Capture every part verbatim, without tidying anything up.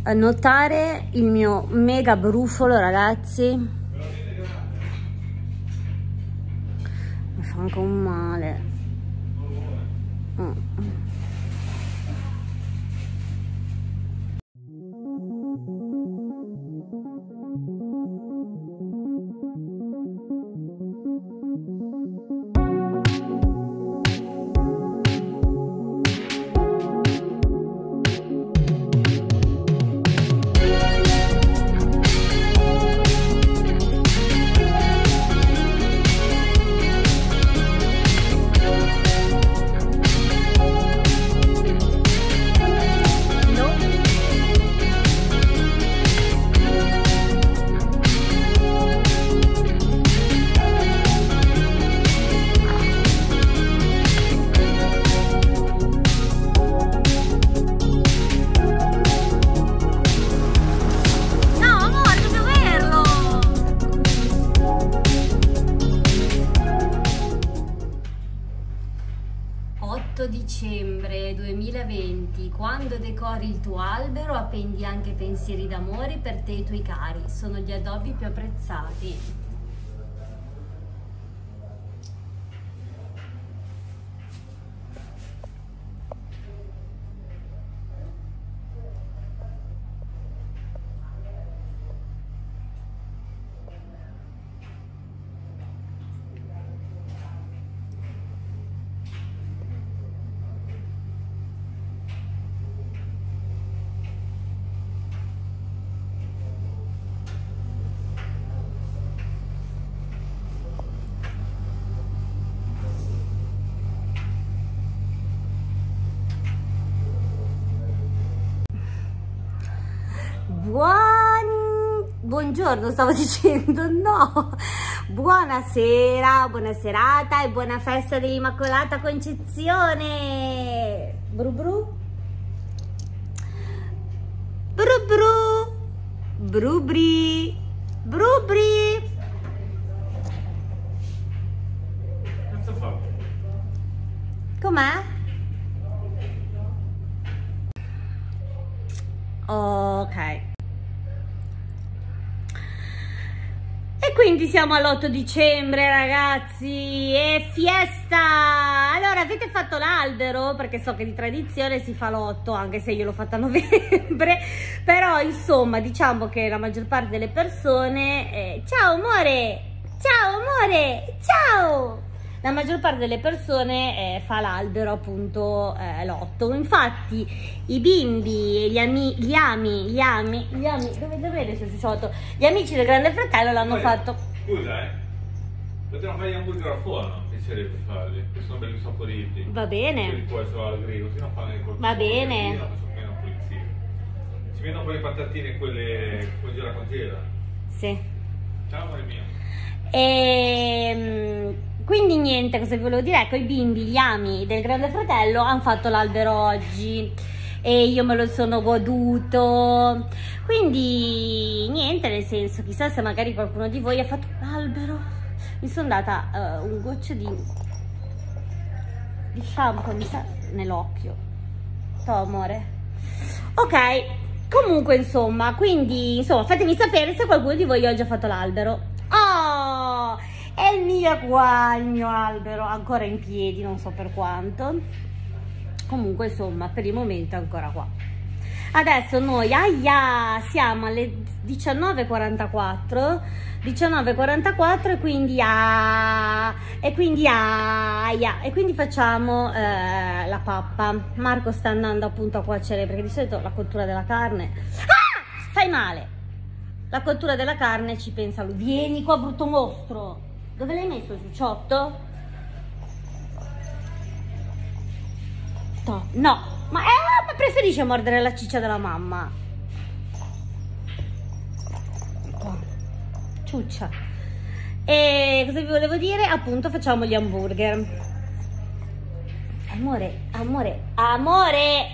notare il mio mega brufolo, ragazzi. Mi fa anche un male. Mm. otto dicembre duemilaventi, quando decori il tuo albero appendi anche pensieri d'amore per te e i tuoi cari, sono gli addobbi più apprezzati. Buon... Buongiorno stavo dicendo, no, buonasera, buona serata e buona festa dell'Immacolata Concezione. Bru bru bru bru brubri brubri. Cazzo fa? Com'è? Ok. E quindi siamo all'otto dicembre, ragazzi, è fiesta! Allora, avete fatto l'albero? Perché so che di tradizione si fa l'otto, anche se io l'ho fatta a novembre. Però, insomma, diciamo che la maggior parte delle persone... Eh, ciao, amore! Ciao, amore! Ciao! La maggior parte delle persone eh, fa l'albero appunto eh, l'otto. Infatti i bimbi, gli, ami, gli ami, gli ami, gli ami, dove dove è ciucciotto? Gli amici del Grande Fratello l'hanno fatto. Scusa, eh, potremmo fare gli hamburger al forno, piacerebbe farli, che sono belli saporiti. Va bene. Poi essere al grill, così non fanno il Va bene. Ci vedono quelle patatine, quelle congela congela. Sì. Ciao amore mio. E quindi niente, cosa vi volevo dire? Ecco, i bimbi, gli ami del Grande Fratello hanno fatto l'albero oggi e io me lo sono goduto. Quindi niente, nel senso, chissà se magari qualcuno di voi ha fatto l'albero. Mi sono data uh, un goccio di, di shampoo, mi sa, nell'occhio. To, amore. Ok, comunque insomma, quindi insomma fatemi sapere se qualcuno di voi oggi ha fatto l'albero. Oh, è il mio qua, il mio albero, ancora in piedi, non so per quanto. Comunque insomma, per il momento è ancora qua. Adesso noi, aia, siamo alle diciannove e quarantaquattro diciannove e quarantaquattro e quindi ah, e quindi aia, e quindi facciamo eh, la pappa. Marco sta andando appunto a cuocere, perché di solito la cottura della carne, ah, fai male, la cottura della carne ci pensa lui. Vieni qua, brutto mostro, dove l'hai messo il ciucciotto? No, ma, eh, ma preferisce mordere la ciccia della mamma. Ciuccia. E cosa vi volevo dire? Appunto facciamo gli hamburger. Amore, amore, amore.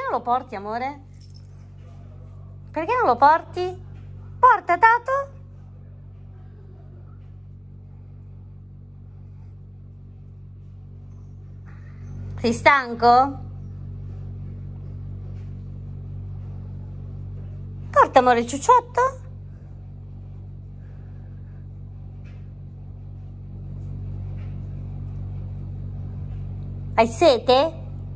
non lo porti, amore? Perché non lo porti? Porta, Tato. Sei stanco? Porta, amore, il ciucciotto. Hai sete?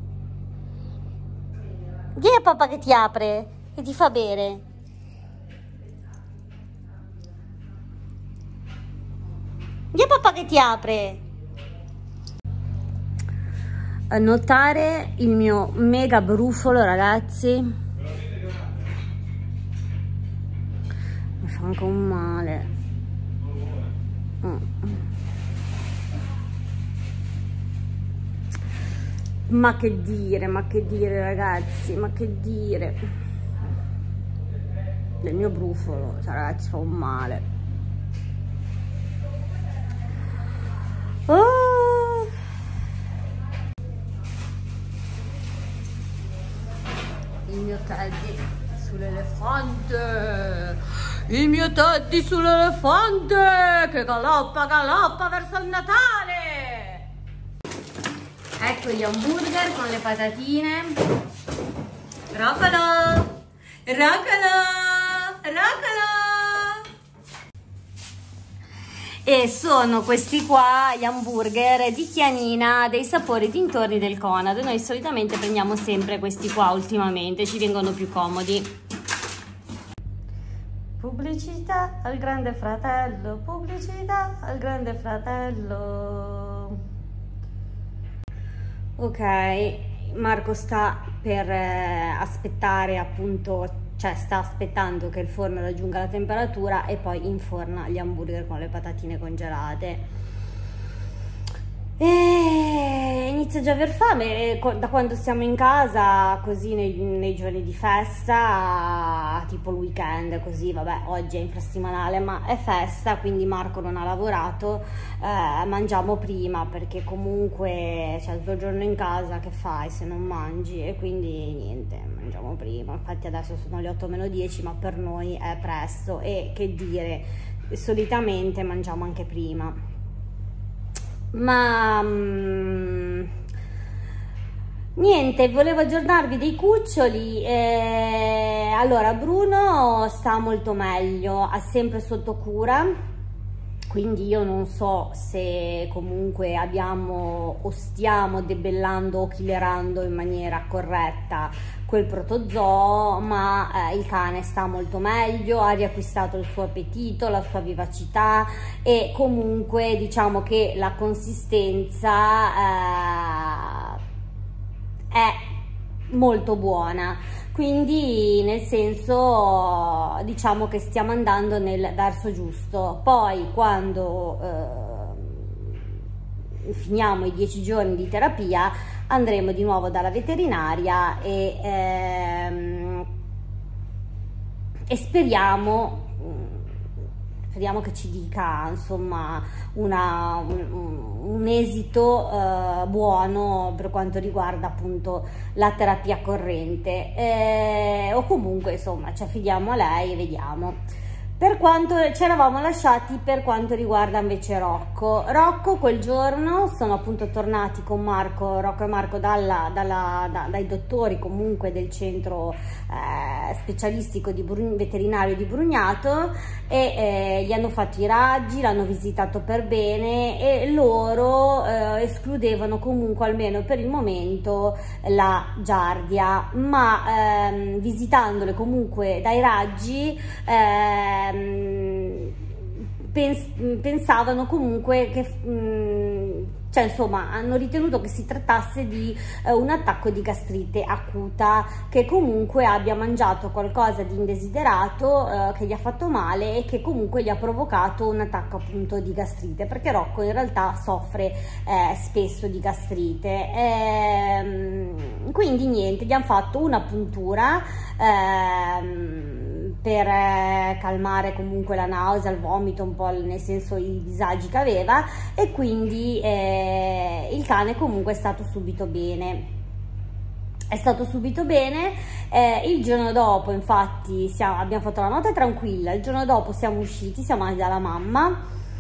Dì a papà che ti apre e ti fa bere. Dì a papà che ti apre. A notare il mio mega brufolo, ragazzi. Mi fa anche un male. Mm. Ma che dire, ma che dire, ragazzi, ma che dire. Del mio brufolo, cioè, ragazzi, fa un male. Oh. Il mio Teddy sull'elefante. Il mio Teddy sull'elefante che galoppa, galoppa verso il Natale. Ecco gli hamburger con le patatine. Roccolo! Roccolo! Roccolo! E sono questi qua gli hamburger di Chianina dei sapori dintorni del Conad. Noi solitamente prendiamo sempre questi qua ultimamente, ci vengono più comodi. Pubblicità al grande fratello, pubblicità al grande fratello. Ok, Marco sta per eh, aspettare appunto, cioè sta aspettando che il forno raggiunga la temperatura e poi inforna gli hamburger con le patatine congelate. E inizio già a aver fame da quando siamo in casa, così nei, nei giorni di festa, tipo il weekend, così, vabbè, oggi è infrasettimanale ma è festa, quindi Marco non ha lavorato, eh, mangiamo prima perché comunque c'è il tuo giorno in casa, che fai se non mangi? E quindi niente, mangiamo prima. Infatti adesso sono le otto meno dieci, ma per noi è presto e che dire, solitamente mangiamo anche prima. Ma mm, niente, volevo aggiornarvi dei cuccioli. Eh, allora, Bruno sta molto meglio, ha sempre sotto cura, quindi io non so se comunque abbiamo o stiamo debellando o killerando in maniera corretta quel protozoo, ma eh, il cane sta molto meglio, ha riacquistato il suo appetito, la sua vivacità e comunque diciamo che la consistenza eh, è molto buona, quindi nel senso diciamo che stiamo andando nel verso giusto. Poi quando eh, finiamo i dieci giorni di terapia andremo di nuovo dalla veterinaria e, ehm, e speriamo speriamo che ci dica insomma una, un, un esito eh, buono per quanto riguarda appunto la terapia corrente, eh, o comunque insomma ci affidiamo a lei e vediamo. Per quanto ci eravamo lasciati per quanto riguarda invece Rocco, Rocco quel giorno sono appunto tornati con Marco, Rocco e Marco dalla, dalla, da, dai dottori comunque del centro eh, specialistico di Brun, veterinario di Brugnato e eh, gli hanno fatto i raggi, l'hanno visitato per bene e loro eh, escludevano comunque almeno per il momento la giardia, ma ehm, visitandole comunque dai raggi eh, Pens pensavano comunque che mh, cioè insomma hanno ritenuto che si trattasse di eh, un attacco di gastrite acuta, che comunque abbia mangiato qualcosa di indesiderato eh, che gli ha fatto male e che comunque gli ha provocato un attacco appunto di gastrite, perché Rocco in realtà soffre eh, spesso di gastrite. Ehm, quindi niente, gli hanno fatto una puntura ehm, per eh, calmare comunque la nausea, il vomito, un po' nel senso i disagi che aveva, e quindi eh, il cane comunque è stato subito bene. è stato subito bene. Eh, il giorno dopo infatti siamo, abbiamo fatto la notte tranquilla, il giorno dopo siamo usciti, siamo andati dalla mamma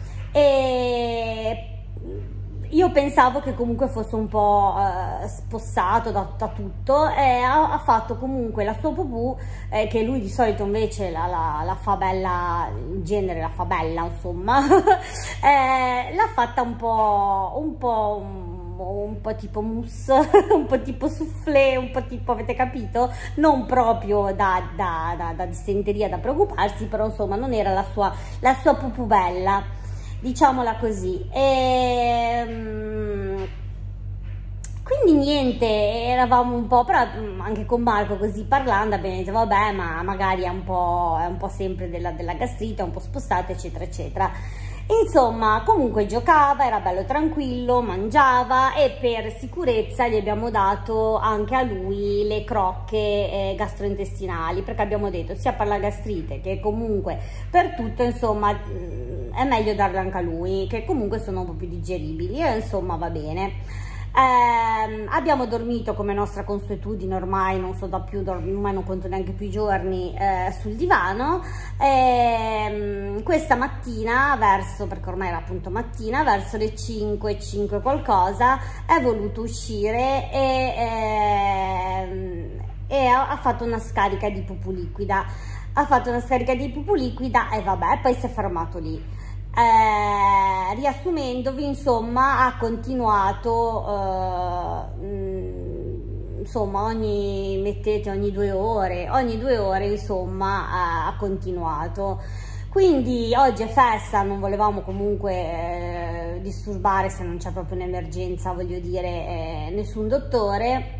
e io pensavo che comunque fosse un po' eh, spossato da, da tutto, e ha, ha fatto comunque la sua pupù, eh, che lui di solito invece la, la, la fa bella, in genere la fa bella insomma, eh, l'ha fatta un po', un po', un, un po' tipo mousse, un po' tipo soufflé, un po' tipo, avete capito? Non proprio da, da, da, da dissenteria, da preoccuparsi, però insomma non era la sua, la sua pupù bella, diciamola così. E, um, quindi niente, eravamo un po', però anche con Marco così parlando abbiamo detto vabbè, ma magari è un po', è un po' sempre della, della gastrite, un po' spostata eccetera eccetera. Insomma, comunque giocava, era bello tranquillo, mangiava, e per sicurezza gli abbiamo dato anche a lui le crocche eh, gastrointestinali, perché abbiamo detto sia per la gastrite che comunque per tutto, insomma, è meglio darle anche a lui, che comunque sono un po' più digeribili, e insomma va bene. Eh, abbiamo dormito come nostra consuetudine, ormai non so da più, ormai non conto neanche più i giorni, eh, sul divano. Eh, questa mattina, verso, perché ormai era appunto mattina, verso le cinque, cinque qualcosa, è voluto uscire e, eh, e ha, ha fatto una scarica di pupù liquida, ha fatto una scarica di pupù liquida e vabbè, poi si è fermato lì. Eh, riassumendovi, insomma, ha continuato, eh, mh, insomma, ogni, mettete ogni due ore, ogni due ore, insomma, ha, ha continuato. Quindi oggi è festa, non volevamo comunque eh, disturbare, se non c'è proprio un'emergenza, voglio dire, eh, nessun dottore.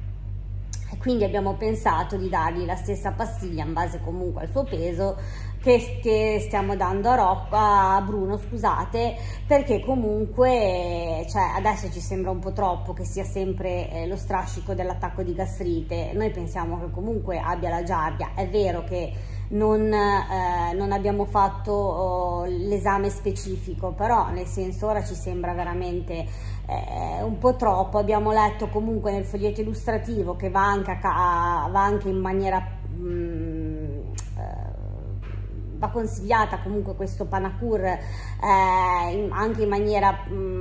E quindi abbiamo pensato di dargli la stessa pastiglia, in base comunque al suo peso, che, che stiamo dando a, Rocco, a Bruno, scusate, perché comunque, cioè, adesso ci sembra un po' troppo che sia sempre eh, lo strascico dell'attacco di gastrite. Noi pensiamo che comunque abbia la giardia. È vero che non, eh, non abbiamo fatto oh, l'esame specifico, però nel senso ora ci sembra veramente eh, un po' troppo. Abbiamo letto comunque nel foglietto illustrativo che va anche, a, va anche in maniera mh, eh, va consigliata comunque questo Panacur eh, in, anche in maniera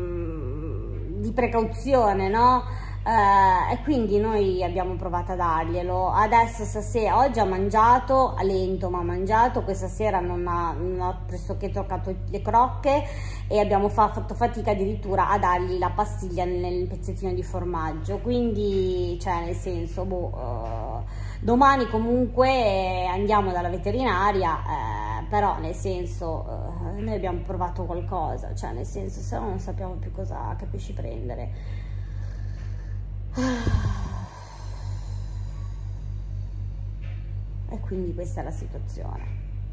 mh, di precauzione, no? Uh, e quindi noi abbiamo provato a darglielo. Adesso stasera, oggi ha mangiato a lento, ma ha mangiato. Questa sera non ha, non ha pressoché toccato le crocche, e abbiamo fa, fatto fatica addirittura a dargli la pastiglia nel, nel pezzettino di formaggio. Quindi, cioè, nel senso, boh, uh, domani comunque andiamo dalla veterinaria, eh, però nel senso uh, noi abbiamo provato qualcosa, cioè nel senso, se no non sappiamo più cosa, che pesci prendere. E quindi questa è la situazione.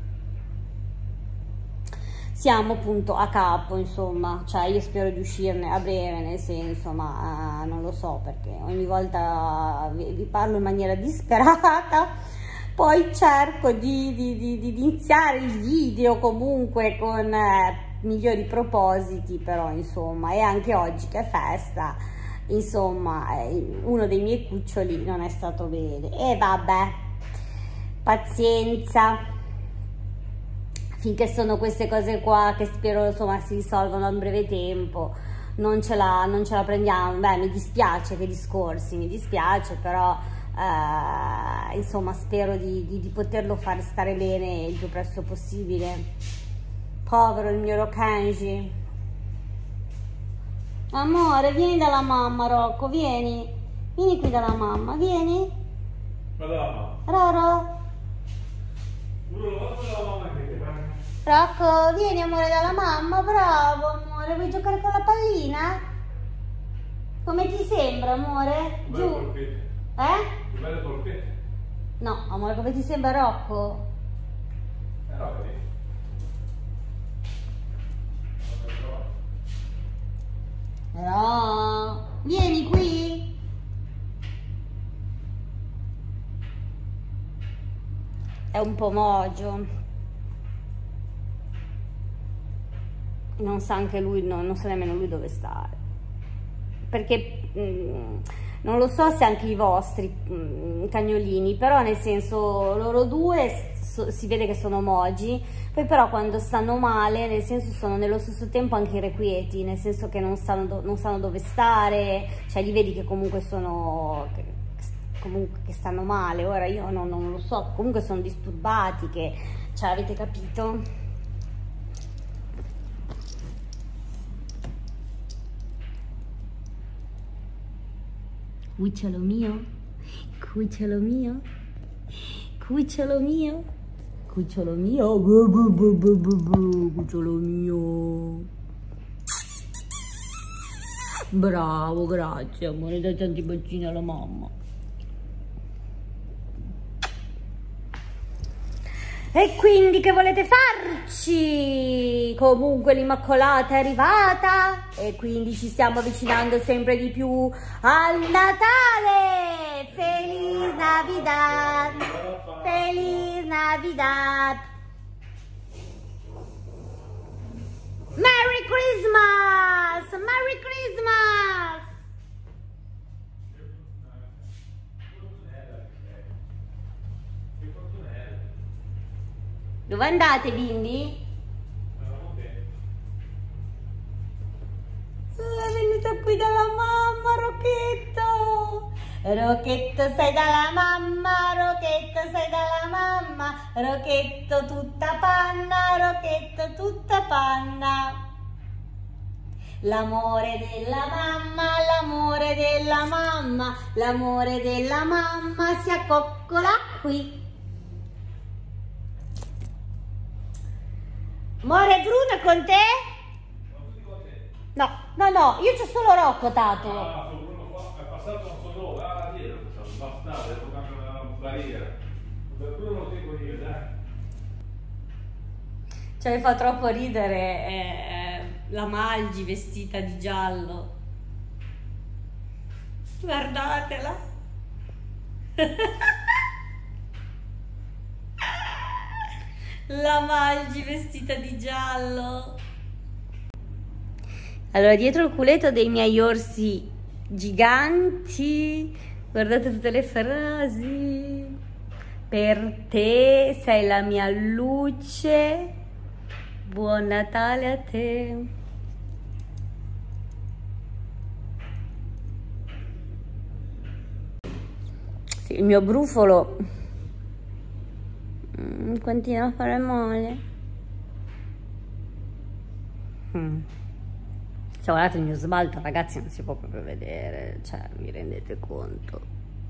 Siamo appunto a capo, insomma, cioè io spero di uscirne a breve, nel senso, ma uh, non lo so, perché ogni volta vi, vi parlo in maniera disperata, poi cerco di, di, di, di iniziare il video comunque con eh, migliori propositi, però insomma, e anche oggi che è festa, insomma, uno dei miei cuccioli non è stato bene, e vabbè, pazienza, finché sono queste cose qua, che spero insomma si risolvono in breve tempo, non ce la, non ce la prendiamo. Beh, mi dispiace, che discorsi, mi dispiace, però eh, insomma spero di, di, di poterlo far stare bene il più presto possibile. Povero il mio Rokenji. Amore, vieni dalla mamma, Rocco, vieni. Vieni qui dalla mamma, vieni. Madonna. Roro. Rocco, vieni amore dalla mamma, bravo amore, vuoi giocare con la pallina? Come ti sembra amore? Che Giù. belle polpette. Eh? Che belle polpette. No, amore, come ti sembra Rocco? Eh, no, vedi. Però, vieni qui. È un po' mogio. Non sa anche lui, no, non sa nemmeno lui dove stare. Perché mh, non lo so se anche i vostri mh, cagnolini, però nel senso loro due so, si vede che sono mogi, poi però quando stanno male, nel senso sono nello stesso tempo anche irrequieti, nel senso che non sanno, do, non sanno dove stare, cioè li vedi che comunque sono... Che, comunque che stanno male. Ora io non, non lo so, comunque sono disturbati, che, cioè avete capito? Cucciolo mio, cucciolo mio, cucciolo mio, cucciolo mio, cucciolo mio. Bravo, grazie amore, dai tanti bacini alla mamma. E quindi che volete farci? Comunque l'Immacolata è arrivata e quindi ci stiamo avvicinando sempre di più al Natale. Feliz Navidad, Feliz Navidad, Merry Christmas, Merry Christmas. Dove andate, bimbi? È venuta qui dalla mamma, Rocchetto. Rocchetto sei dalla mamma, Rocchetto sei dalla mamma, Rocchetto tutta panna, Rocchetto tutta panna. L'amore della mamma, l'amore della mamma, l'amore della mamma si accoccola qui. Amore, Bruno è con te? No, no, no, io c'ho solo Rocco, Tato. Ah, Bruno è passato non so dove, ah, dietro, bastardo, devo cambiare una barriera. Per quello lo dico io, dai. Cioè, mi fa troppo ridere eh, la Malgi vestita di giallo. Guardatela. La Malgi vestita di giallo. Allora, dietro il culetto dei miei orsi giganti, guardate tutte le frasi. Per te sei la mia luce, buon Natale a te. Sì, il mio brufolo mm, continua a fare male. Mm. Se guardate il mio smalto, ragazzi, non si può proprio vedere, cioè, vi rendete conto?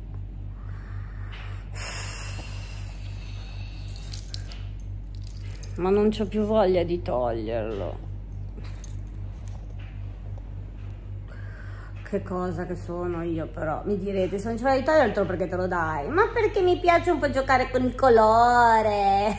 Ma non c'ho più voglia di toglierlo. Che cosa che sono io, però. Mi direte, se non c'è voglia di toglierlo perché te lo dai? Ma perché mi piace un po' giocare con il colore.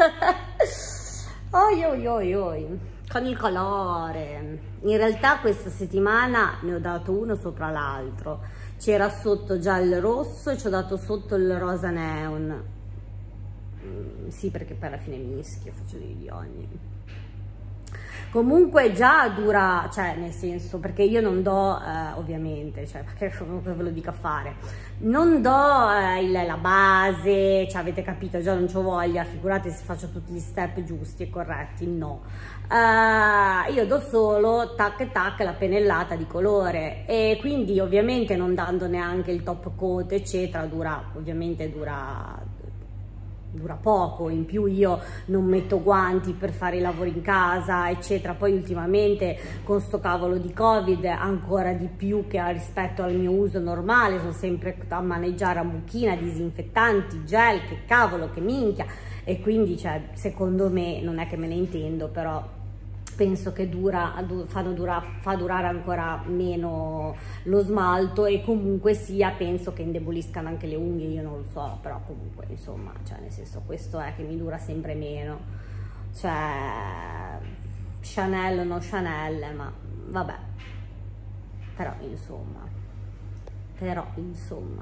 Oi oi oi oi. Con il colore. In realtà questa settimana ne ho dato uno sopra l'altro. C'era sotto già il rosso e ci ho dato sotto il rosa neon. Mm, sì, perché poi alla fine mischio, faccio dei idioni. Comunque già dura, cioè nel senso, perché io non do, eh, ovviamente, cioè perché comunque ve lo dico a fare, non do eh, il, la base, cioè avete capito, già non c'ho voglia, figurate se faccio tutti gli step giusti e corretti, no. Uh, io do solo tac tac la pennellata di colore e quindi ovviamente non dando neanche il top coat eccetera, dura, ovviamente dura... dura poco, in più io non metto guanti per fare i lavori in casa eccetera, poi ultimamente con sto cavolo di Covid ancora di più che rispetto al mio uso normale, sono sempre a maneggiare a mucchina disinfettanti, gel, che cavolo, che minchia, e quindi cioè secondo me, non è che me ne intendo, però penso che dura, fanno dura, fa durare ancora meno lo smalto e comunque sia penso che indeboliscano anche le unghie, io non lo so, però comunque insomma, cioè nel senso questo è che mi dura sempre meno, cioè Chanel o no Chanel, ma vabbè, però insomma, però insomma.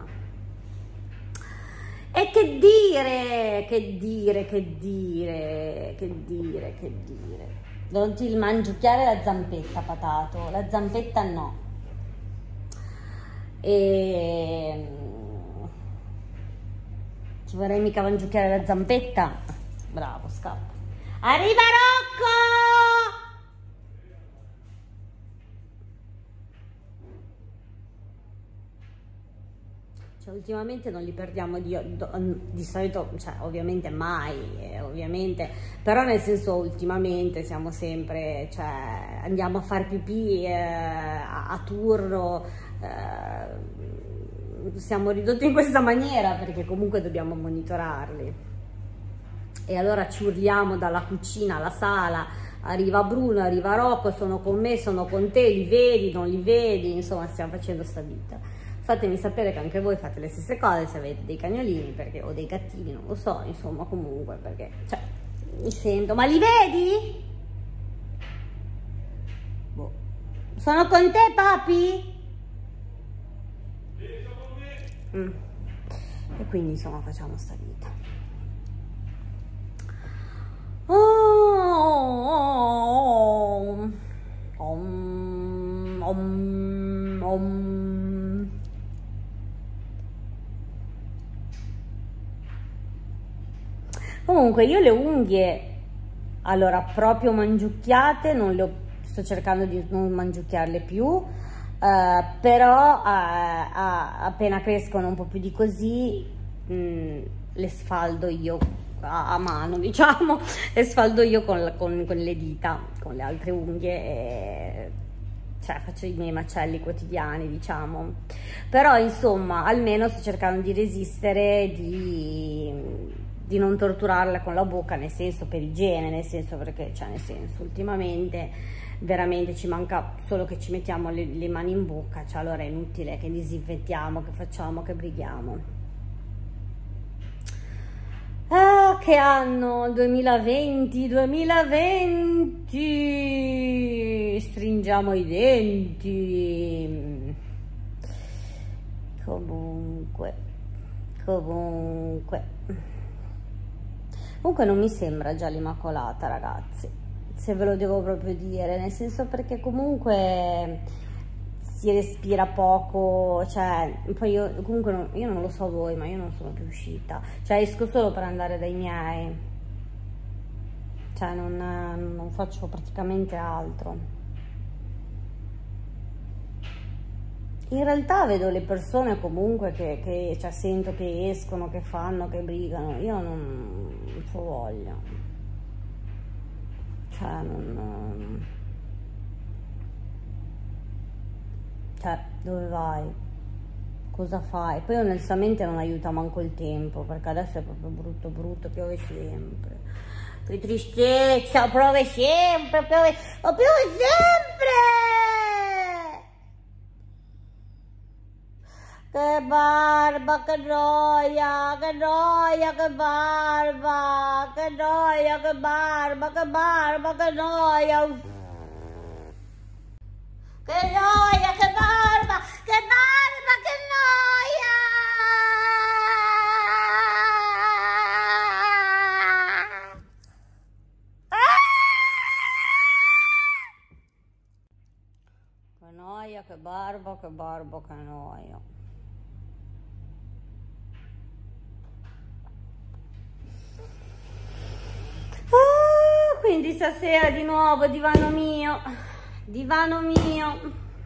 E che dire, che dire, che dire, che dire, che dire. Non ti mangiucchiare la zampetta, Patato, la zampetta no. e ci vorrei mica mangiucchiare la zampetta. Bravo, scappa. Arriva Rocco! Cioè, ultimamente non li perdiamo di, di solito, cioè ovviamente mai, eh, ovviamente, però nel senso ultimamente siamo sempre, cioè andiamo a fare pipì eh, a, a turno, eh, siamo ridotti in questa maniera perché comunque dobbiamo monitorarli. E allora ci urliamo dalla cucina alla sala, arriva Bruno, arriva Rocco, sono con me, sono con te, li vedi, non li vedi, insomma stiamo facendo sta vita. Fatemi sapere che anche voi fate le stesse cose, se avete dei cagnolini perché, o dei gattini, non lo so, insomma comunque perché, cioè, mi sento, ma li vedi? Boh. Sono con te, papi? Mm. E quindi insomma facciamo sta vita. Oh, om, om, om. Comunque io le unghie, allora proprio mangiucchiate, non le ho, sto cercando di non mangiucchiarle più, eh, però eh, appena crescono un po' più di così mh, le sfaldo io a, a mano, diciamo, le sfaldo io con, con, con le dita, con le altre unghie, e, cioè faccio i miei macelli quotidiani, diciamo. Però insomma almeno sto cercando di resistere, di... di non torturarla con la bocca, nel senso per igiene, nel senso perché, cioè nel senso, ultimamente veramente ci manca solo che ci mettiamo le, le mani in bocca, cioè allora è inutile che disinfettiamo, che facciamo, che brighiamo. Ah, che anno, duemilaventi, duemilaventi, stringiamo i denti. Comunque, comunque. Comunque non mi sembra già l'Immacolata, ragazzi, se ve lo devo proprio dire, nel senso perché comunque si respira poco, cioè poi io comunque non, io non lo so voi, ma io non sono più uscita, cioè esco solo per andare dai miei, cioè non, non faccio praticamente altro. In realtà vedo le persone comunque che, che cioè, sento che escono, che fanno, che brigano, io non, non ho voglia, cioè non, cioè dove vai, cosa fai? Poi onestamente non aiuta manco il tempo, perché adesso è proprio brutto brutto, piove sempre, che tristezza, piove sempre, piove, oh, piove sempre! Che barba, che noia, che noia, che barba, che noia, che barba, che barba, che noia. Che noia, che barba, che barba, che noia. Che noia, che barba, che barba, che noia. Quindi stasera di nuovo divano mio, divano mio,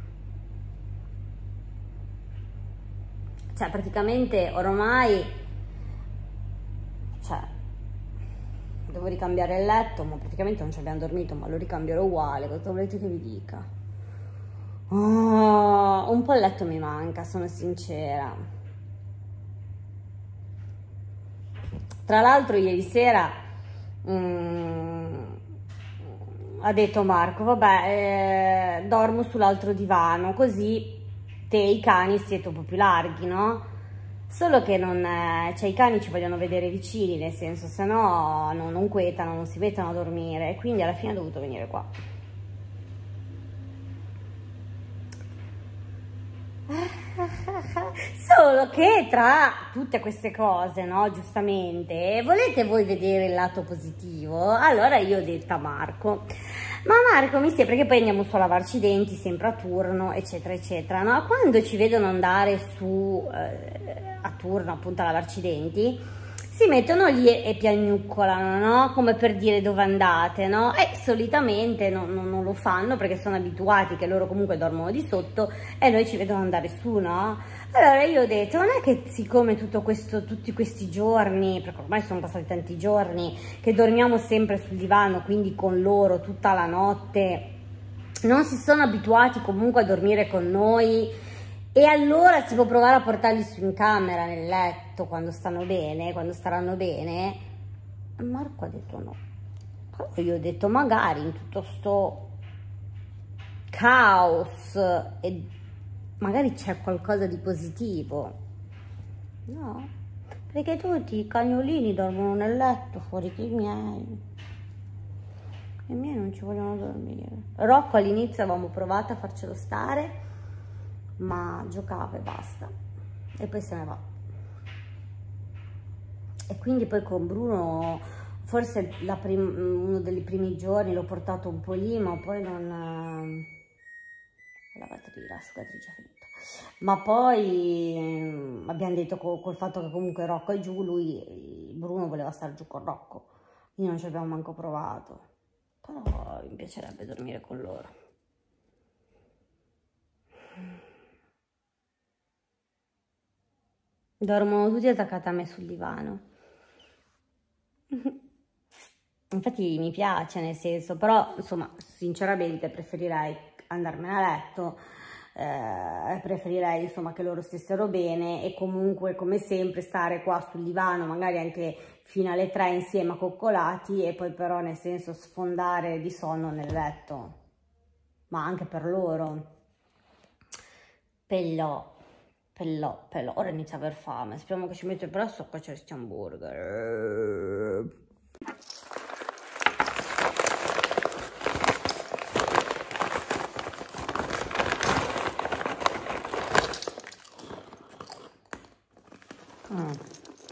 cioè praticamente ormai, cioè devo ricambiare il letto, ma praticamente non ci abbiamo dormito, ma lo ricambierò uguale, cosa volete che vi dica? Oh, un po' il letto mi manca, sono sincera. Tra l'altro ieri sera mm, ha detto Marco, vabbè, eh, dormo sull'altro divano, così te e i cani siete un po' più larghi, no? Solo che non, eh, cioè i cani ci vogliono vedere vicini, nel senso, se no non, non quetano, non si mettono a dormire, e quindi alla fine ho dovuto venire qua. Solo che tra tutte queste cose, no, giustamente, volete voi vedere il lato positivo? Allora io ho detto a Marco, ma Marco mi sembra che poi andiamo su a lavarci i denti sempre a turno, eccetera eccetera, no? Quando ci vedono andare su eh, a turno appunto a lavarci i denti, si mettono lì e, e piagnuccolano, no? Come per dire dove andate, no? E solitamente no, no, non lo fanno perché sono abituati che loro comunque dormono di sotto e noi ci vedono andare su, no? Allora io ho detto, non è che siccome tutto questo, tutti questi giorni, perché ormai sono passati tanti giorni, che dormiamo sempre sul divano, quindi con loro tutta la notte, non si sono abituati comunque a dormire con noi, e allora si può provare a portarli su in camera, nel letto, quando stanno bene, quando staranno bene. Marco ha detto no. Allora io ho detto, magari in tutto sto caos e magari c'è qualcosa di positivo. No, perché tutti i cagnolini dormono nel letto fuori che i miei. I miei non ci vogliono dormire. Rocco all'inizio avevamo provato a farcelo stare, ma giocava e basta, e poi se ne va. E quindi poi con Bruno forse la uno dei primi giorni l'ho portato un po' lì, ma poi non... la batteria l'asciugatrice è finita, ma poi abbiamo detto col, col fatto che comunque Rocco è giù, lui, Bruno voleva stare giù con Rocco, quindi non ci abbiamo manco provato, però mi piacerebbe dormire con loro. Dormono tutti attaccati a me sul divano. Infatti mi piace, nel senso, però insomma sinceramente preferirei andarmene a letto, eh, preferirei insomma che loro stessero bene e comunque come sempre stare qua sul divano magari anche fino alle tre insieme accoccolati, e poi però nel senso sfondare di sonno nel letto, ma anche per loro. Però Però, però, ora inizia a aver fame, speriamo che ci mette presto, qua c'è questi hamburger. Mm.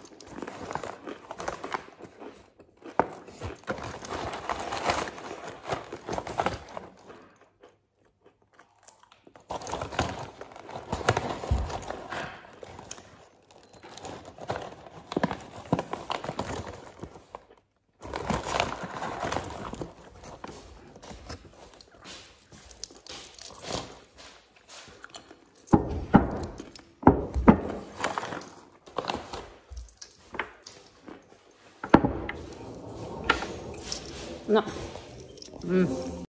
No. Mm.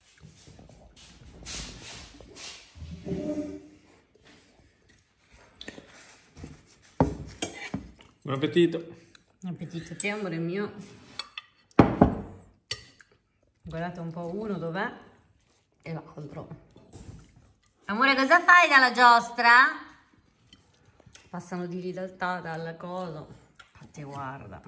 Buon appetito. Buon appetito, te amore mio. Guardate un po' uno dov'è e l'altro. Amore, cosa fai dalla giostra? Passano di lì dal, dal coso. Infatti guarda.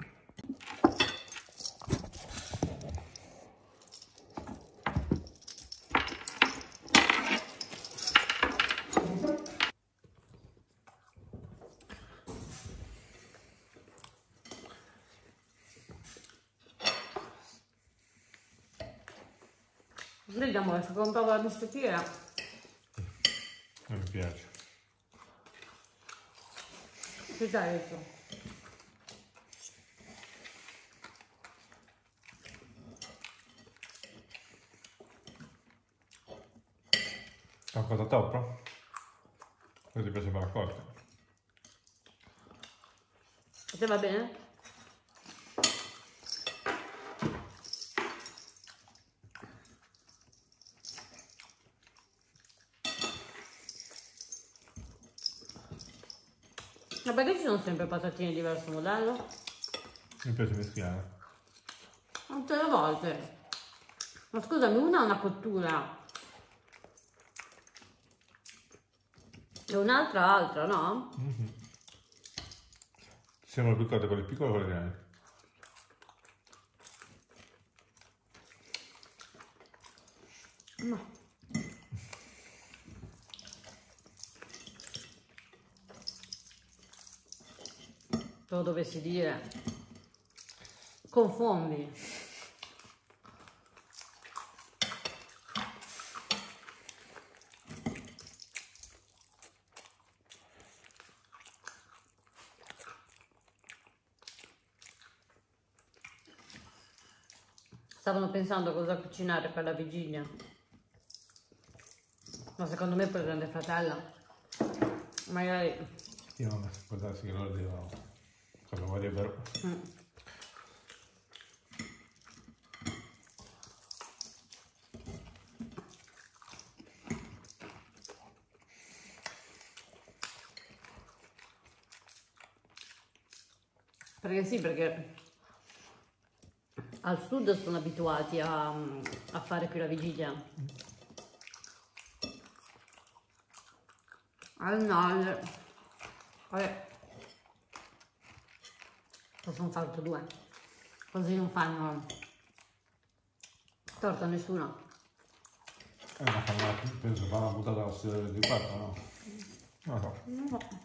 Vediamo, se compravo la bistecchiera. Non mi piace. Che ti hai detto? Qualcosa troppo? Cosa ti piace per la corte? A te va bene? Ma perché ci sono sempre patatine di diverso modello? Mi piace mischiare. Tutte le volte. Ma scusami, una ha una cottura e un'altra altra, no? Mm-hmm. Ci siamo più cose con le piccole o con le grandi? No. Se lo dovessi dire, confondi. stavano pensando cosa cucinare per la vigilia. Ma secondo me poi grande fratello. Magari. Io non può darsi che loro devono cosa vorrebbero. Mm. Perché sì, perché al sud sono abituati a, a fare più la vigilia. Al nord, vabbè, possono fare tutte due, così non fanno torto a nessuno. Eh, ma fanno, penso fa una puntata alla storia del ventiquattro, no? Non lo so. No.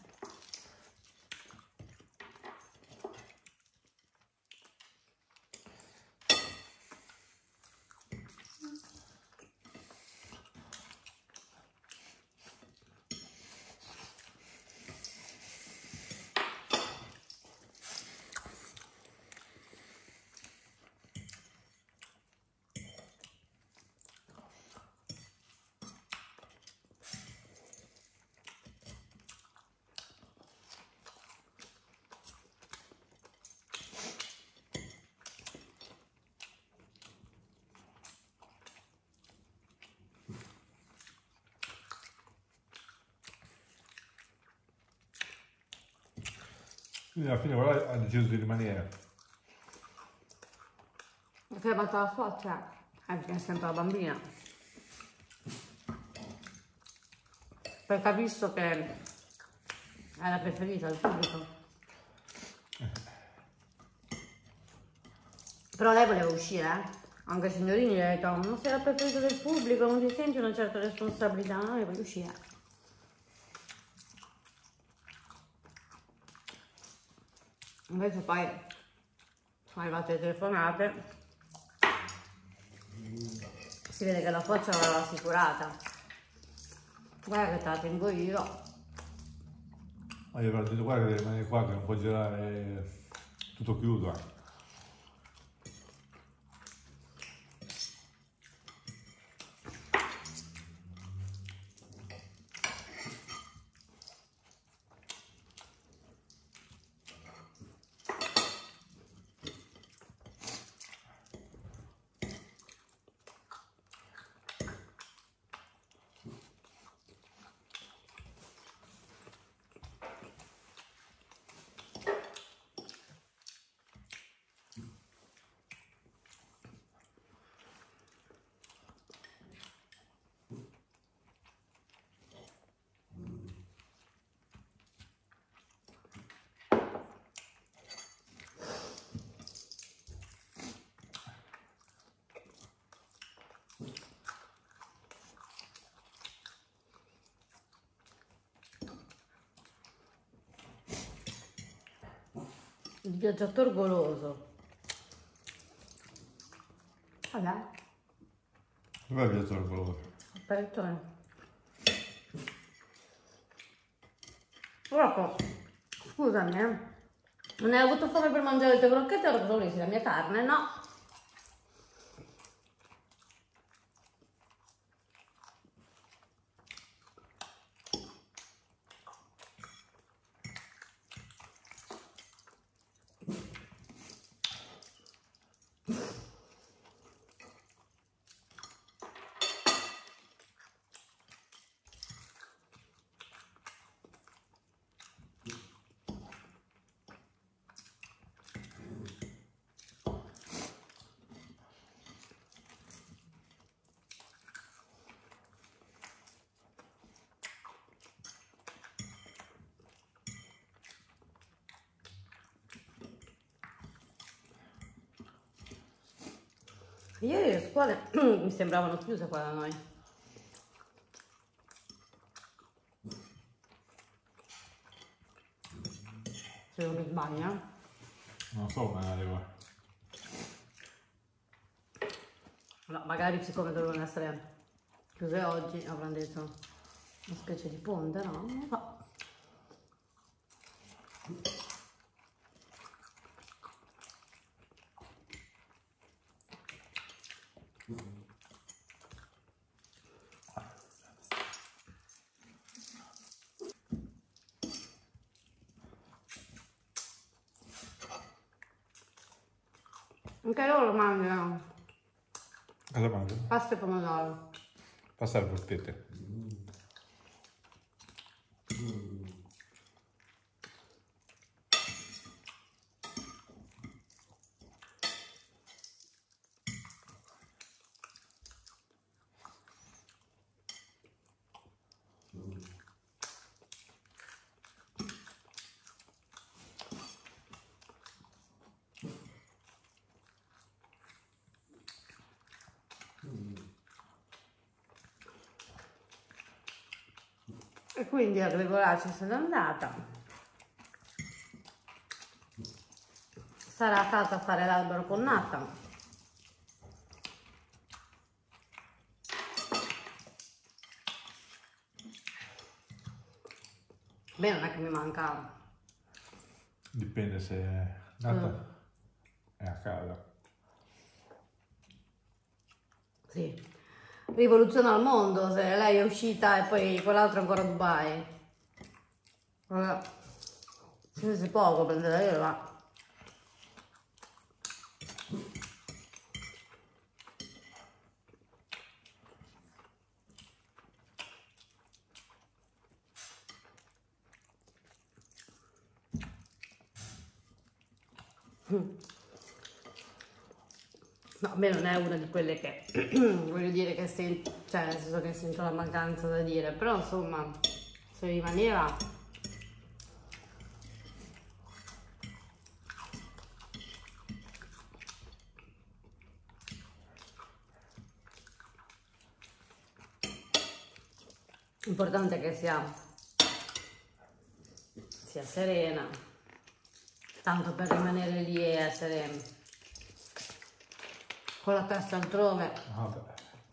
Quindi alla fine quella ha deciso di rimanere. Perché ha fatto la suocera, eh, è sempre la bambina. Perché ha visto che è la preferita del pubblico. Però lei voleva uscire, eh? Anche i signorini gli hanno detto, non sei la preferita del pubblico, non ti senti una certa responsabilità, no, lei vuole uscire. Invece poi sono arrivate le telefonate, si vede che la faccia l'aveva assicurata. Guarda che te la tengo io. Ma io avrò detto guarda che devi rimanere qua che non può girare tutto chiuso. Eh. Il viaggiatore goloso. Vabbè. Dov'è il viaggiatore goloso? Apertone. Ecco, scusami, eh. Non hai avuto fame per mangiare le tue crocchette, ora cosa volessi? La mia carne? No. Ieri le scuole mi sembravano chiuse qua da noi. Se non mi sbaglio. Non so come arriva. No, magari siccome dovevano essere chiuse oggi avranno detto una specie di ponte, no? Non lo so. Anche loro mangiano. Cosa mangi? Pasta e pomodoro. Pasta alle polpette. E quindi a Gregoraccio sono andata. Sarà a casa a fare l'albero con Nathan. Beh, non è che mi manca. Dipende se Nathan mm. è a casa. Sì. Rivoluziona il mondo se lei è uscita e poi quell'altro è ancora a Dubai. Allora, se si poco prendere io va. No, a me non è una di quelle che voglio dire che sento, cioè nel senso che sento la mancanza da dire, però insomma se rimaneva l'importante è che sia sia serena, tanto per rimanere lì e essere con la testa altrove. Vabbè.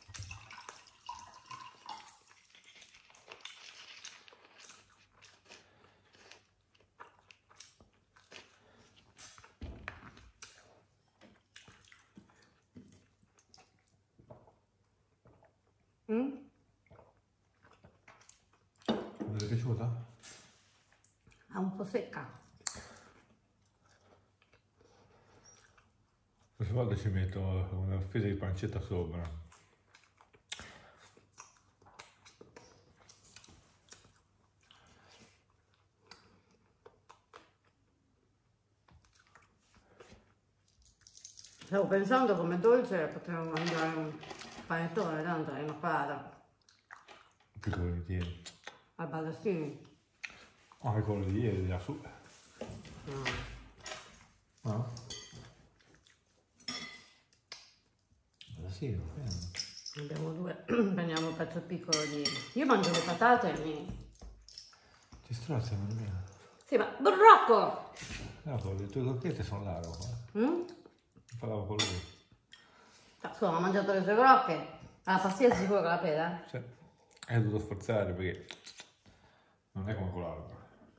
Mm? Non ti è piaciuta? È un po' secca. Questa volta ci metto una fesa di pancetta sopra. Stavo pensando come dolce potremmo mangiare un panettone, tanto è una parata. Più che volentieri. Al Baldastini? Anche quello di ieri, da su. No. No? Sì, bene. Abbiamo due, prendiamo un pezzo piccolo di... Io mangio le patate e mi... Ti strozza, non è vero? Sì, ma Rocco! No, le tue crocchette sono larghe qua. Mm? Parlavo con lui. Scusa, ho mangiato le tue crocche? La pastiglia sicuro che la peda? Sì. Hai dovuto sforzare perché non è come quell'altro.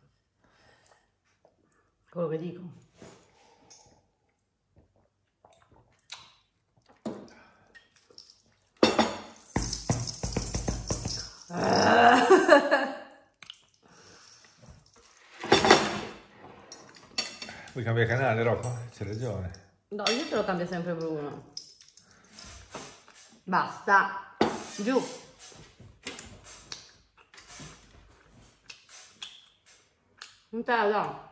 Quello che dico. Vuoi cambiare canale, Rocco? C'è ragione. No, io te lo cambio sempre Bruno. Basta. Giù. Non te la do.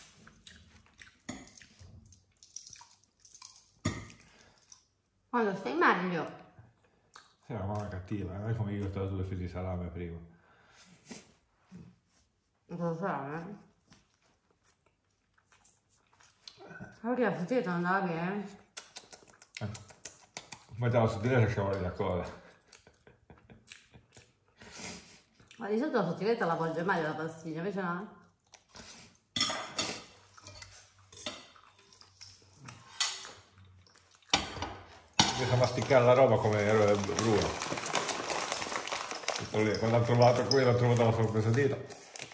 Quando stai meglio. Sei una mamma cattiva, non è come io ho dato due fette di salame prima. Cosa fa, eh? Allora, se te andava bene? Eh. Mangiavo sottile e lasciavo la coda. Ma di solito la sottiletta la avvolge meglio la pastiglia, invece no? Riesco a masticare la roba come ero Bruno. Quando ha trovato quello, ha trovato la sorpresa dietro.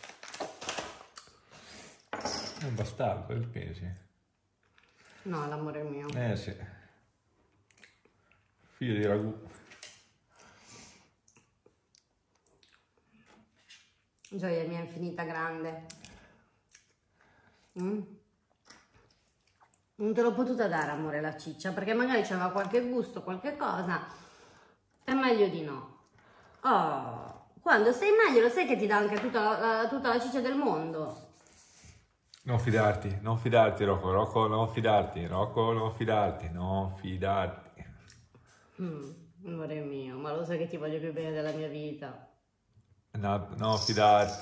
È un bastardo, che pensi? No, l'amore mio. Eh sì. Figlio di ragù. Gioia mia infinita grande. Mm? Non te l'ho potuta dare, amore, la ciccia, perché magari c'aveva qualche gusto, qualche cosa. È meglio di no. Oh, quando stai meglio lo sai che ti dà anche tutta la, la, tutta la ciccia del mondo. Non fidarti, non fidarti Rocco, Rocco non fidarti, Rocco non fidarti, non fidarti. Mm, amore mio, ma lo sai che ti voglio più bene della mia vita. No, non fidarti.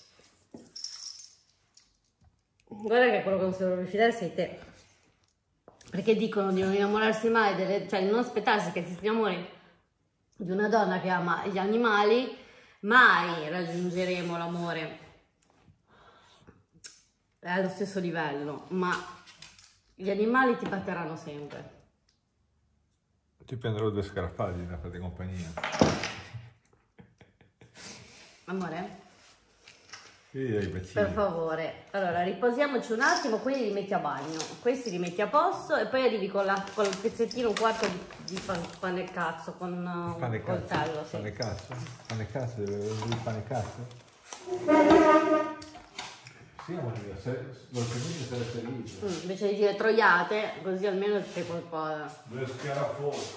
Guarda che quello che non si dovrebbe fidare sei te. Perché dicono di non innamorarsi mai, delle, cioè di non aspettarsi che si innamori di una donna che ama gli animali, mai raggiungeremo l'amore allo stesso livello, ma gli animali ti batteranno sempre. Ti prenderò due scarafaggi da fare compagnia. Amore? Sì, Per favore, allora riposiamoci un attimo, quelli li metti a bagno, questi li metti a posto e poi arrivi con, la, con il pezzettino un quarto di, di pan, pane cazzo con uh, pane un coltello. Sì. Pane cazzo? Pane cazzo? Deve avere il pane cazzo? Sì, amore mio, l'organismo sarà servito. Mm, invece di dire troiate, così almeno ti fai qualcosa. Due scarafoni.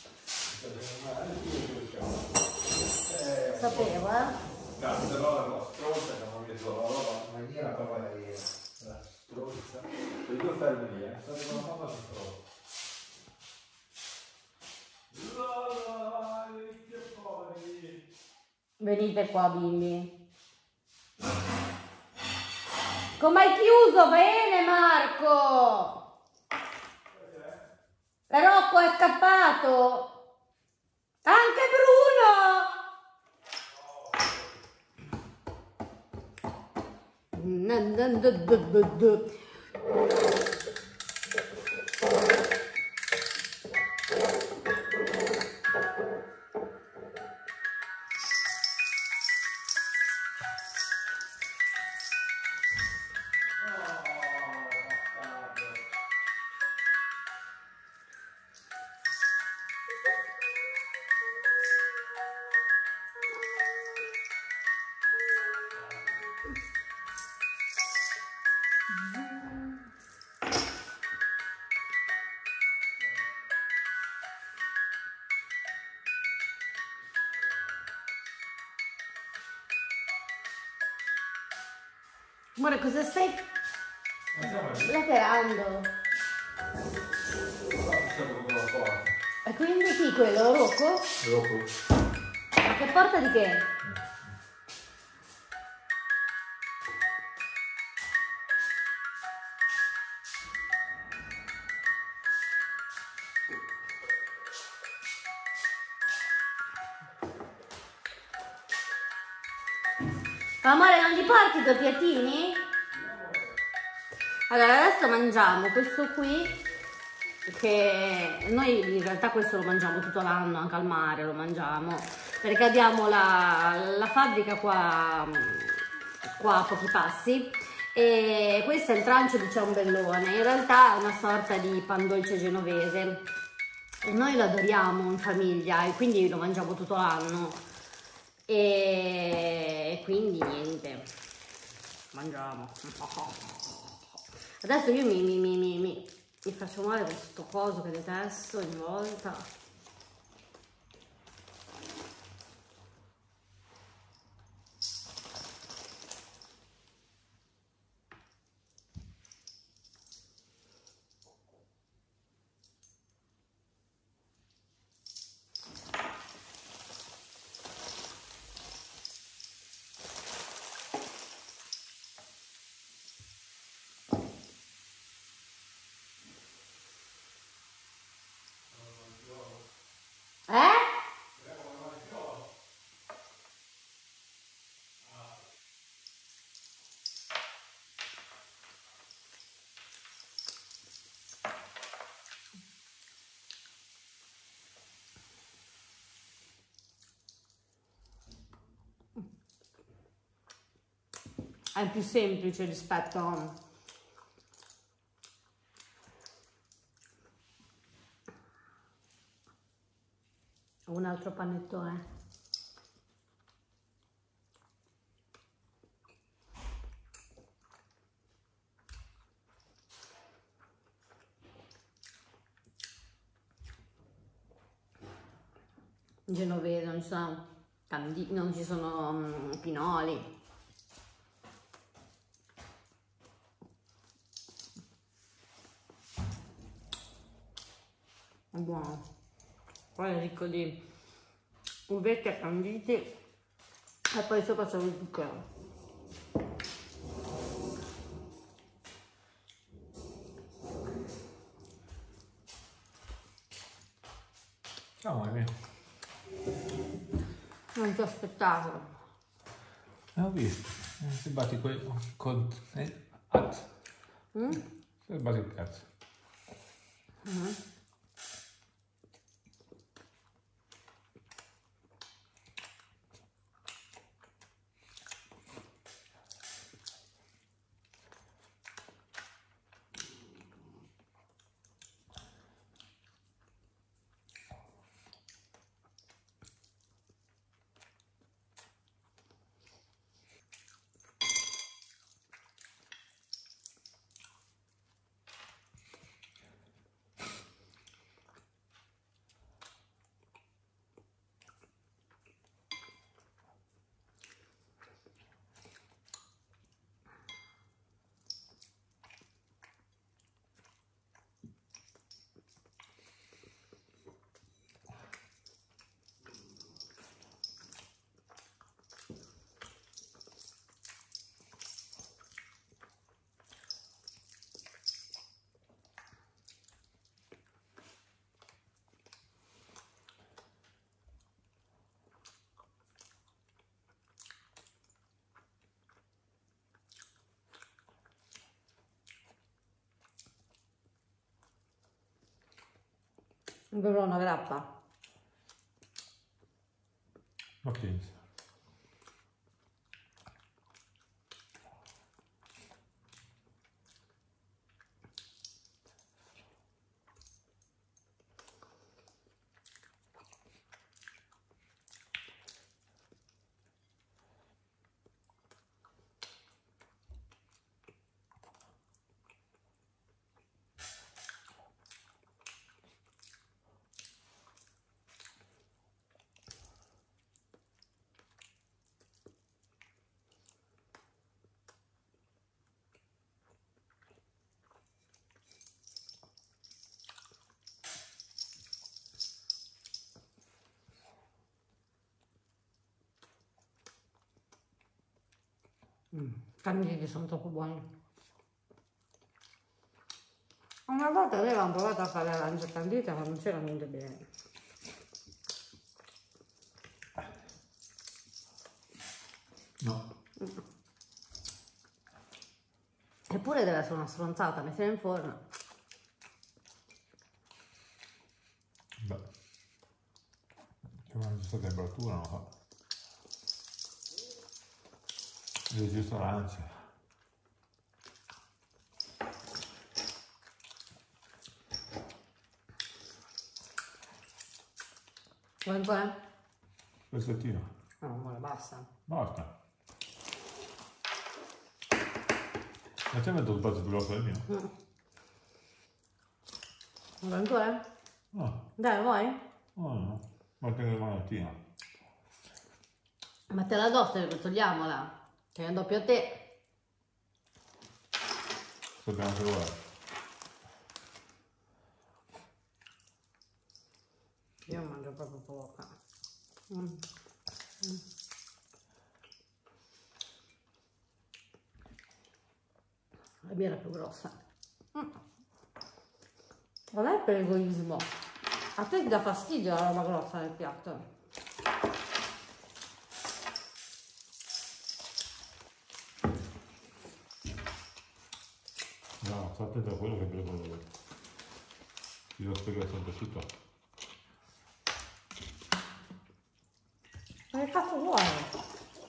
Sapevo, eh? No, però la stronza che non mi messo la roba in maniera per valere. La stronza. Le due fermi lì, eh. State con la mamma stronza. Che poveri. Venite qua, bimbi. Come hai chiuso? Bene, Marco! La Rocco è scappato! Anche Bruno! Amore, cosa stai laterando? E quindi chi quello? Rocco? Rocco. Ma che porta di che? Amore, non li porti i tuoi piattini? Allora, adesso mangiamo questo qui, che noi in realtà questo lo mangiamo tutto l'anno, anche al mare lo mangiamo, perché abbiamo la, la fabbrica qua, qua a pochi passi, e questo è il trancio di ciambellone, in realtà è una sorta di pan dolce genovese, e noi lo adoriamo in famiglia e quindi lo mangiamo tutto l'anno. E quindi niente, mangiamo. Adesso io mi, mi, mi, mi, mi faccio male questo coso che detesto ogni volta. Eh? È più semplice rispetto a un altro panettone. genovese, non ci sono candi, non ci sono um, pinoli. È buono. Poi è ricco di uvette canditi e poi sopra c'è il zucchero. Ciao, Amy. Non ti aspettavo. Eh, ho visto. Eh, se batti quel con eh, at. Mm? Se batti il cazzo. Mm. Dovrò una grappa. Ok. Mm. Canditi sono troppo buoni. Una volta avevamo provato a fare l'arancia candita ma non c'era niente bene. No. Mm. Eppure deve essere una stronzata, mettere in forno. Beh. C'è una giusta temperatura, non fa. Il giusto arancia. Vuoi ancora? Pezzettino. No, amore, basta. Basta. Ma te metto il pezzo più grosso del mio? Mm. Vuoi ancora? No. Dai, vuoi? No, no. Ma tengo la manettina. Ma te la do, se togliamola. Che ne do più a te. Sappiamo che vuoi. Io mangio proprio poca. Mm. Mm. La mia era più grossa. Mm. Non è per egoismo. A te ti dà fastidio la roba grossa nel piatto. No, sta attento a quello che devo. Ti do spiegazione per tutto. Ma che cazzo vuoi?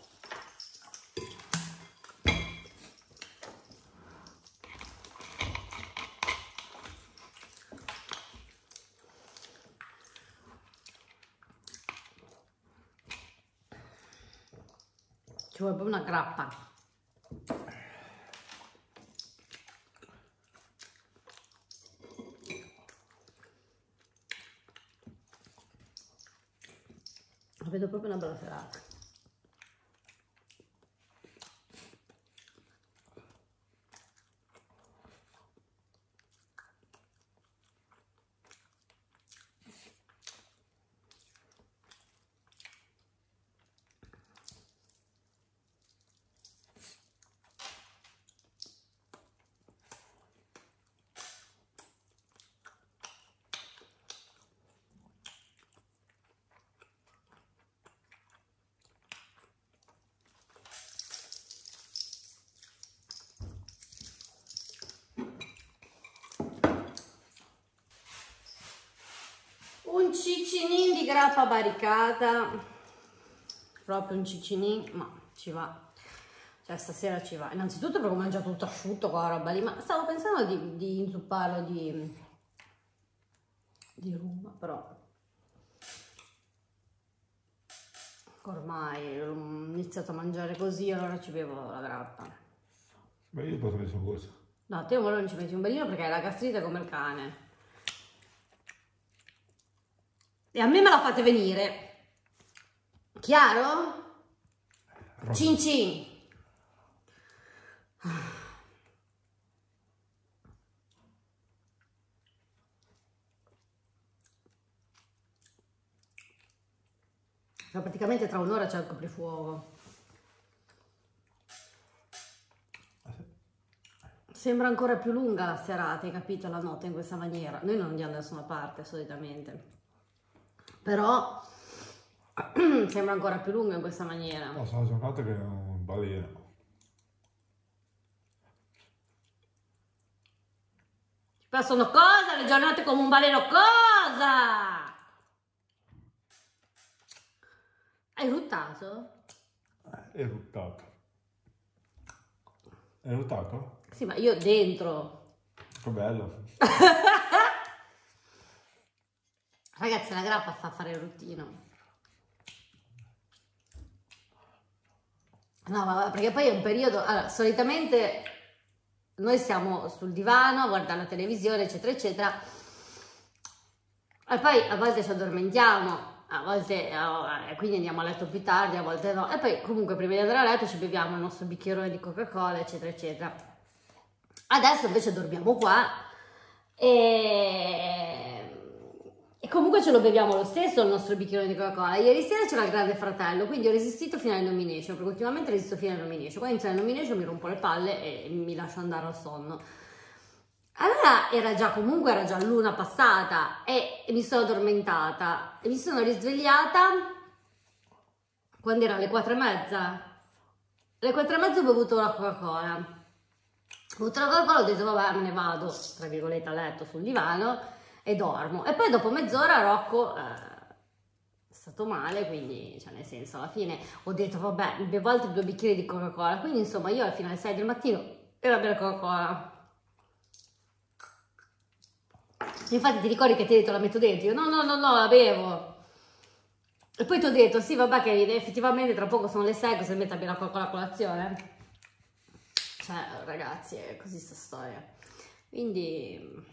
Ci vuole proprio una grappa. Vedo proprio una bella serata. Un ciccinin di grappa baricata, proprio un ciccinin, ma ci va, cioè stasera ci va. Innanzitutto perché ho mangiato tutto asciutto con la roba lì, ma stavo pensando di, di inzupparlo di, di rum, però ormai ho iniziato a mangiare così, allora ci bevo la grappa. Beh, io posso mettere un gosto. No, te non ci metti un bellino perché hai la gastrite come il cane. E a me me la fate venire, chiaro? Rosa. Cin cin. Cioè, praticamente tra un'ora c'è il coprifuoco. Sembra ancora più lunga la serata, hai capito? La notte in questa maniera. Noi non andiamo da nessuna parte solitamente. Però sembra ancora più lunga in questa maniera. No, sono giornate che è un baleno. Ci passano cosa? Le giornate come un baleno, cosa? Hai ruttato? È ruttato. È ruttato? Sì, ma io dentro. Che bello. Ragazzi, la grappa fa fare il ruttino. No, ma perché poi è un periodo... Allora, solitamente noi siamo sul divano a guardare la televisione, eccetera, eccetera. E poi a volte ci addormentiamo, a volte eh, quindi andiamo a letto più tardi, a volte no. E poi comunque prima di andare a letto ci beviamo il nostro bicchierone di Coca-Cola, eccetera, eccetera. Adesso invece dormiamo qua e... E comunque ce lo beviamo lo stesso il nostro bicchiere di Coca-Cola. Ieri sera c'era il Grande Fratello, quindi ho resistito fino alle nomination, perché ultimamente resisto fino alle nomination. Quando inizio le nomination mi rompo le palle e mi lascio andare al sonno. Allora era già, comunque era già l'una passata e mi sono addormentata e mi sono risvegliata quando erano le quattro e mezza. Alle quattro e mezza ho bevuto la Coca-Cola. Ho bevuto la Coca-Cola, ho detto vabbè me ne vado, tra virgolette, a letto sul divano e dormo. E poi dopo mezz'ora Rocco eh, è stato male, quindi cioè nel senso alla fine ho detto vabbè mi bevo altri due bicchieri di Coca-Cola, quindi insomma io fino alle sei del mattino ero a bere Coca-Cola. Infatti ti ricordi che ti ho detto la metto dentro? Io no no no no la bevo. E poi ti ho detto sì vabbè che effettivamente tra poco sono le sei, cosa metto a bere la Coca-Cola a colazione? Cioè ragazzi è così sta storia. Quindi...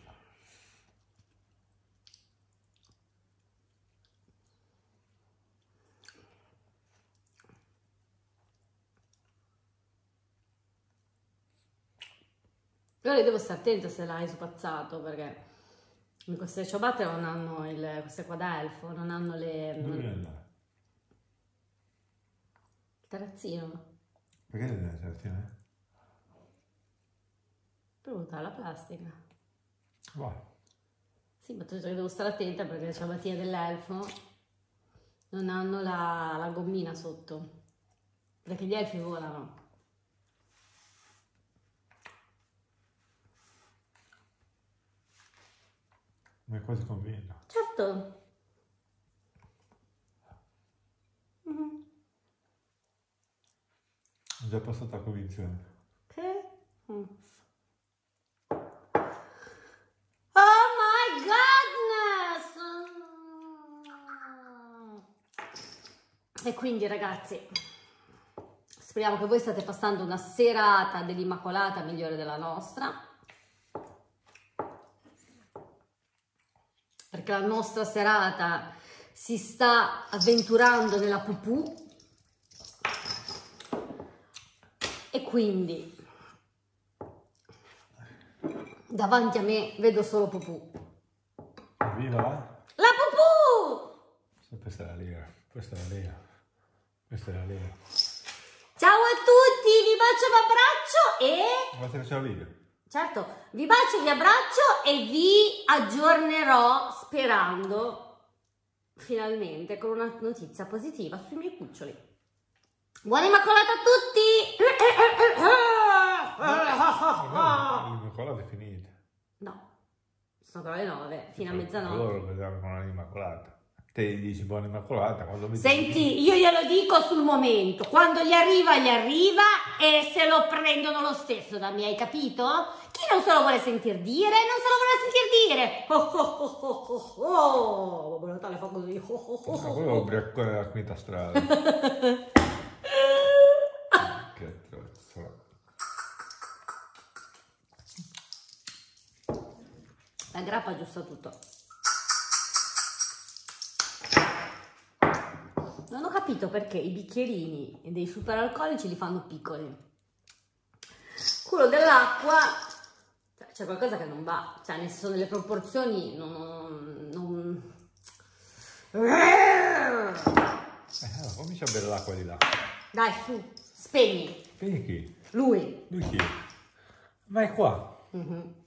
Ora devo stare attenta se l'hai spazzato perché queste ciabatte non hanno il, queste qua da elfo, non hanno le... Dove non... devi andare? Il terrazzino. Perché devi andare terrazzino? Per buttare la plastica. Vai. Sì, ma tu devo stare attenta perché le ciabattine dell'elfo non hanno la, la gommina sotto. Perché gli elfi volano. Mi è quasi convinto. Certo. Mm-hmm. Ho già passato la convinzione. Che? Mm. Oh my goodness! E quindi ragazzi, speriamo che voi state passando una serata dell'Immacolata migliore della nostra. Perché la nostra serata si sta avventurando nella pupù e quindi davanti a me vedo solo pupù. Viva! La pupù! Questa è la Lega, questa è la Lega, questa è la Lega. Ciao a tutti, vi bacio, vi abbraccio e... Ma se c'è la Lega? Certo, vi bacio, vi abbraccio e vi aggiornerò, sperando, finalmente, con una notizia positiva sui miei cuccioli. Buona Immacolata a tutti! L'Immacolata è finita. No, sono ancora le nove, fino a mezzanotte. Allora lo vediamo con l'Immacolata. Te dici buona Immacolata quando mi Senti, io glielo dico sul momento, quando gli arriva, gli arriva e se lo prendono lo stesso da me, hai capito? Chi non se lo vuole sentir dire, non se lo vuole sentir dire. Oh oh oh oh oh oh, Babbo Natale fa così. Oh oh oh Ma oh. quello è ubriacone della quinta strada. Che trozzo. La grappa aggiusta tutto. Non ho capito perché i bicchierini dei superalcolici li fanno piccoli. Quello dell'acqua, cioè, c'è qualcosa che non va, cioè nel senso delle proporzioni non... non... Eh, allora, comincia a bere l'acqua di là. Dai, su, spegni. Vedi chi? Lui. Lui chi? Ma è qua. Mm-hmm.